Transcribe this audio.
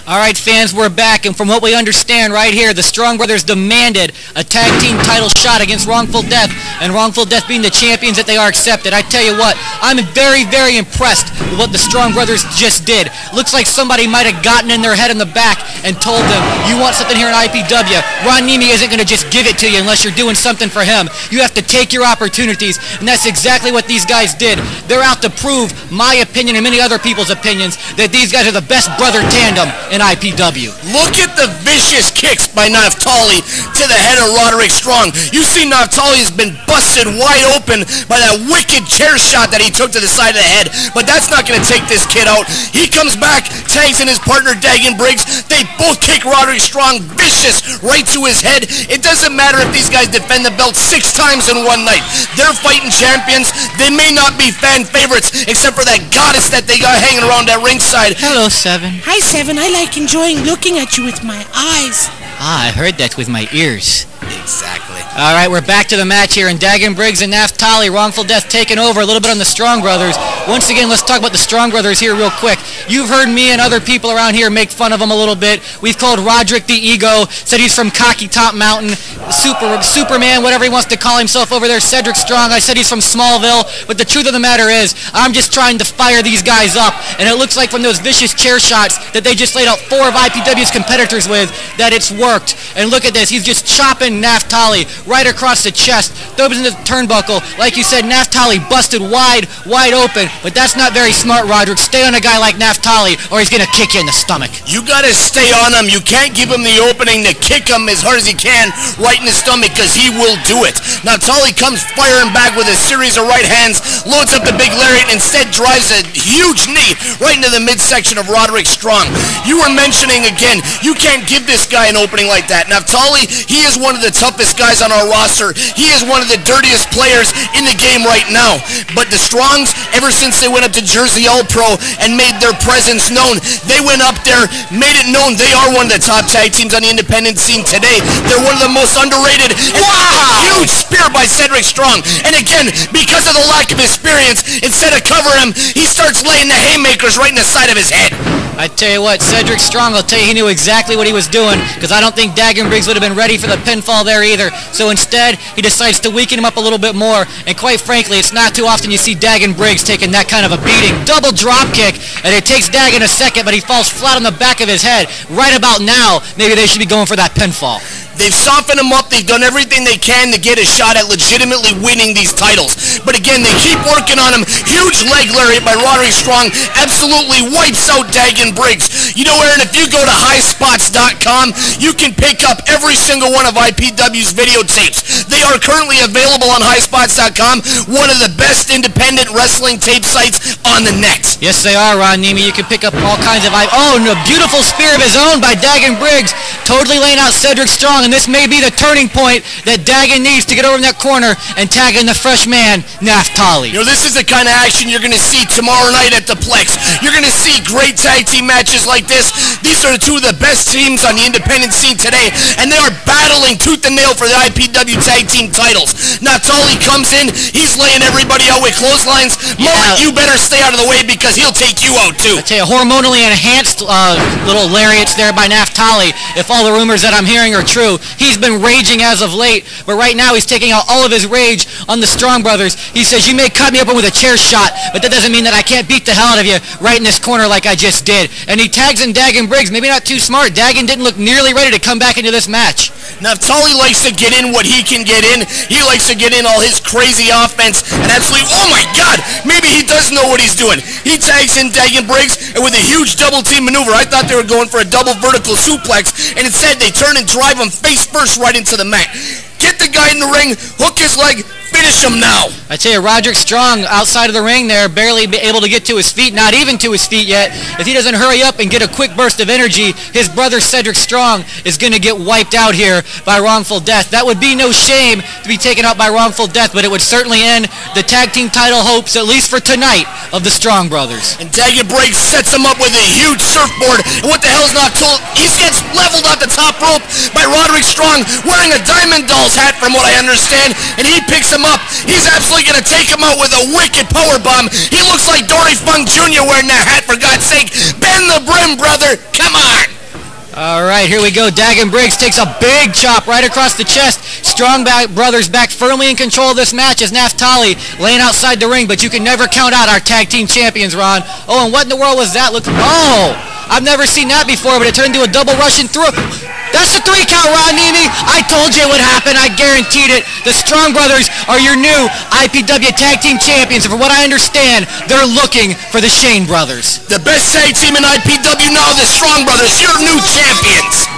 All right, fans, we're back, and from what we understand right here, the Strong Brothers demanded a tag team title shot against Wrongful Death, and Wrongful Death being the champions that they are accepted. I tell you what, I'm very, very impressed with what the Strong Brothers just did. Looks like somebody might have gotten in their head in the back and told them, you want something here in IPW, Ron Nemi isn't going to just give it to you unless you're doing something for him. You have to take your opportunities, and that's exactly what these guys did. They're out to prove my opinion and many other people's opinions that these guys are the best brother tandem in IPW. Look at the vicious kicks by Naftali to the head of Roderick Strong. You see Naftali has been busted wide open by that wicked chair shot that he took to the side of the head, but that's not going to take this kid out. He comes back, tags in his partner Dagan Briggs. They both kick Roderick Strong vicious right to his head. It doesn't matter if these guys defend the belt 6 times in one night. They're fighting champions. They may not be fan favorites except for that goddess that they got hanging around that ringside. Hello, Seven. Hi, Seven. I like enjoying looking at you with my eyes. Ah, I heard that with my ears. Exactly. All right, we're back to the match here, and Dagan Briggs and Naftali, Wrongful Death taking over a little bit on the Strong Brothers. Once again, let's talk about the Strong Brothers here real quick. You've heard me and other people around here make fun of them a little bit. We've called Roderick the Ego, said he's from Cocky Top Mountain, Superman, whatever he wants to call himself over there, Sedrick Strong. I said he's from Smallville, but the truth of the matter is, I'm just trying to fire these guys up, and it looks like from those vicious chair shots that they just laid out 4 of IPW's competitors with, that it's worked. And look at this, he's just chopping Naftali right across the chest, throws into the turnbuckle. Like you said, Naftali busted wide open, but that's not very smart, Roderick. Stay on a guy like Naftali, or he's going to kick you in the stomach. You got to stay on him. You can't give him the opening to kick him as hard as he can right in the stomach, because he will do it. Naftali comes firing back with a series of right hands, loads up the big lariat, and instead drives a huge knee right into the midsection of Roderick Strong. You were mentioning again, you can't give this guy an opening like that. Naftali, he is one of the toughest guys on our roster. He is one of the dirtiest players in the game right now. But the Strongs, ever since they went up to Jersey All-Pro and made their presence known, they went up there, made it known they are one of the top tag teams on the independent scene today. They're one of the most underrated. Wow! Huge spear by Sedrick Strong. And again, because of the lack of experience, instead of covering him, he starts laying the haymakers right in the side of his head. I tell you what, Sedrick Strong, I'll tell you, he knew exactly what he was doing, because I don't think Dagan Briggs would have been ready for the pinfall there either. So instead, he decides to weaken him up a little bit more, and quite frankly, it's not too often you see Dagan Briggs taking that kind of a beating. Double drop kick, and it takes Dagan a second, but he falls flat on the back of his head. Right about now, maybe they should be going for that pinfall. They've softened him up. They've done everything they can to get a shot at legitimately winning these titles. But again, they keep working on him. Huge leg lariat by Roderick Strong absolutely wipes out Dagan Briggs. You know, Aaron, if you go to highspots.com, you can pick up every single one of IPW's videotapes. They are currently available on highspots.com, one of the best independent wrestling tape sites on the net. Yes, they are, Ron Nemi. You can pick up all kinds of... Oh, and a beautiful spear of his own by Dagan Briggs, totally laying out Sedrick Strong. And this may be the turning point that Dagan needs to get over in that corner and tag in the fresh man, Naftali. You know, this is the kind of action you're going to see tomorrow night at the Plex. You're going to see great tag team matches like this. These are 2 of the best teams on the independent scene today, and they are battling tooth and nail for the IPW tag team titles. Naftali comes in, he's laying everybody out with clotheslines. Mullet, you better stay out of the way because he'll take you out too. I tell you, hormonally enhanced little lariats there by Naftali, if all the rumors that I'm hearing are true. He's been raging as of late, but right now he's taking out all of his rage on the Strong Brothers. He says, you may cut me open with a chair shot, but that doesn't mean that I can't beat the hell out of you right in this corner like I just did. And he tags in Dagan Briggs. Maybe not too smart. Dagan didn't look nearly ready to come back into this match. Naftali likes to get in what he can get in. He likes to get in all his crazy offense and absolutely, oh my God, maybe he does know what he's doing. He tags in Dagan Briggs, and with a huge double team maneuver, I thought they were going for a double vertical suplex, and instead they turn and drive him face first right into the mat. Get the guy in the ring, hook his leg, finish him now. I tell you, Roderick Strong outside of the ring there, barely able to get to his feet, not even to his feet yet. If he doesn't hurry up and get a quick burst of energy, his brother Sedrick Strong is going to get wiped out here by Wrongful Death. That would be no shame to be taken out by Wrongful Death, but it would certainly end the tag team title hopes, at least for tonight, of the Strong Brothers. And Dagan Briggs sets him up with a huge surfboard, and what the hell's not told, he gets leveled off the top rope by Roderick Strong, wearing a Diamond Doll's hat from what I understand, and he picks him up. He's absolutely going to take him out with a wicked powerbomb. He looks like Dory Funk Jr. wearing that hat, for God's sake. Bend the brim, brother. Come on. All right, here we go. Dagan Briggs takes a big chop right across the chest. Strong Brothers back firmly in control of this match as Naphtali laying outside the ring, but you can never count out our tag team champions, Ron. Oh, and what in the world was that? Look, oh, I've never seen that before, but it turned into a double Russian through. That's the 3 count, Ron Nemi. I told you it would happen. I guaranteed it. The Strong Brothers are your new IPW Tag Team Champions, and from what I understand, they're looking for the Shane Brothers. The best tag team in IPW now, the Strong Brothers, your new champions.